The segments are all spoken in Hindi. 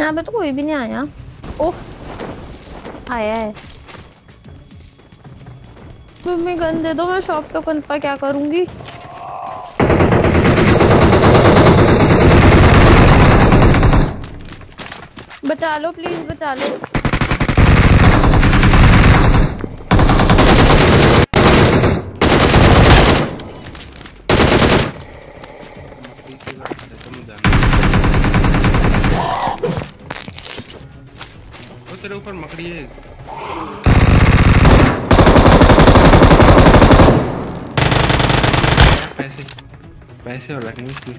यहाँ पे तो कोई भी नहीं आया। ओह आया है। मम्मी गन दे दो, मैं शॉप टोकन्स का क्या करूंगी। बचा लो प्लीज, बचा लो। वो तेरे ऊपर मकड़ी है। पैसे पैसे और रखने इसमें।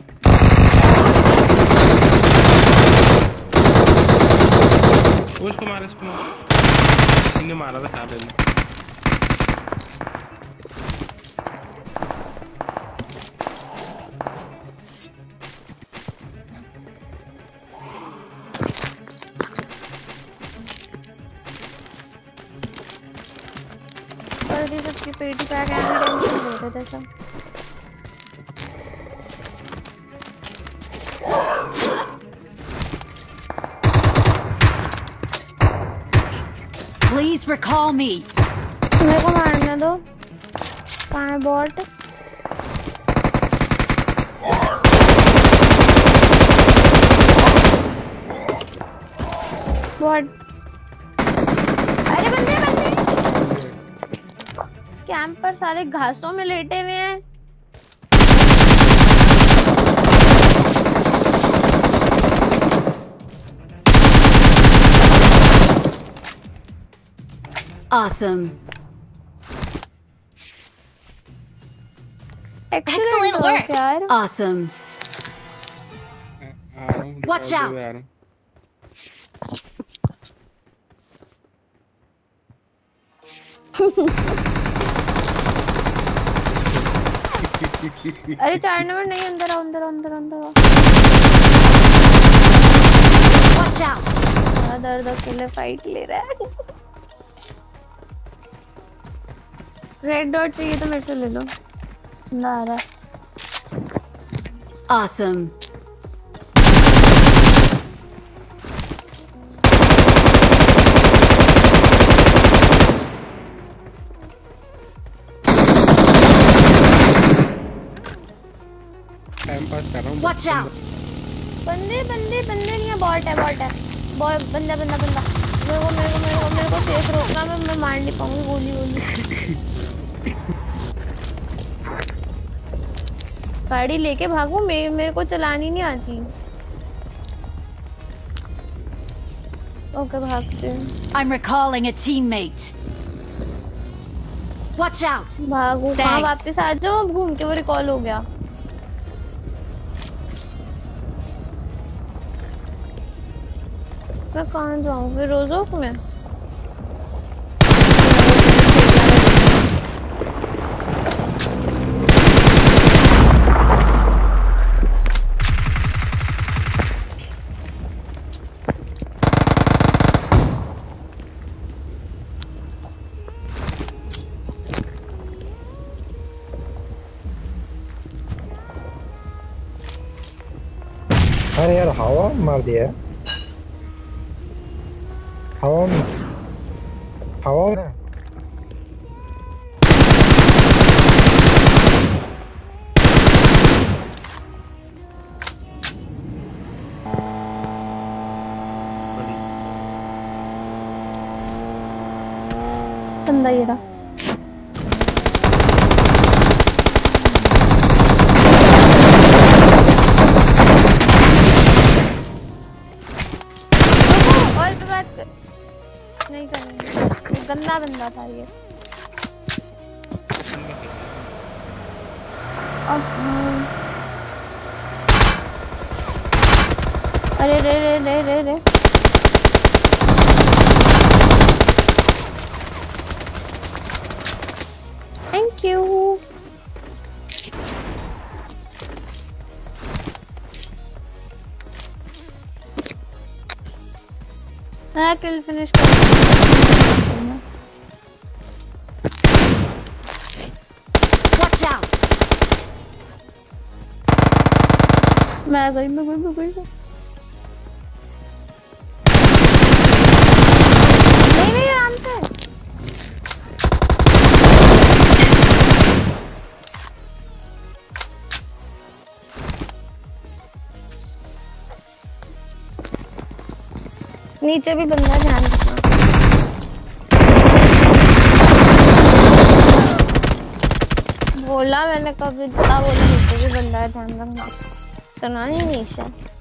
उसको मार, इसको मार। किसी ने मारा था साले ने। सबकी पेटी पैक टेंशन हो रहे थे सब। Please recall me. मेरे को मारने दो। कहाँ है बॉट? बॉट। अरे बंदे बंदे। कैंप पर सारे घासों में लेटे हुए हैं। Awesome. Excellent work, यार. Awesome. Watch out. अरे 4 नंबर नहीं, अंदर आओ, अंदर आओ, अंदर आओ, अंदर आओ। Watch out. दर्द अकेले फाइट ले रहा है। रेड डॉट चाहिए तो मेरे से ले लो। ना आ रहा है। Awesome. टाइम पास कर रहा हूँ। Watch out. बंदे बंदे बंदे नहीं है, बॉट है, बॉट है। बॉट बंदा बंदा बंदा। मेरे को सेफ रोकना, मैं मार नहीं पाऊंगी गोली गोली। गाड़ी लेके भागो, मेरे को चलानी नहीं आती। ओके भागते हैं। I'm recalling a teammate. Watch out. भागो, कहाँ वापस आ जाओ, घूम के वो रिकॉल हो गया। मैं कहाँ जाऊँ फिर? रोज़ोक में? अरे यार हवा मार दिया। हवा में बंदा ये रहा। नहीं करेंगे, गंदा बंदा था ये। अरे रे रे रे रे रे। Thank you. मैं किल फिनिश कर Watch out. मैं गई। नहीं नहीं आराम से। नीचे भी बंदा है, ध्यान रखना। बोला मैंने, कब इतना बोला, नीचे भी बंदा है ध्यान रखना। सुना नहीं शायद।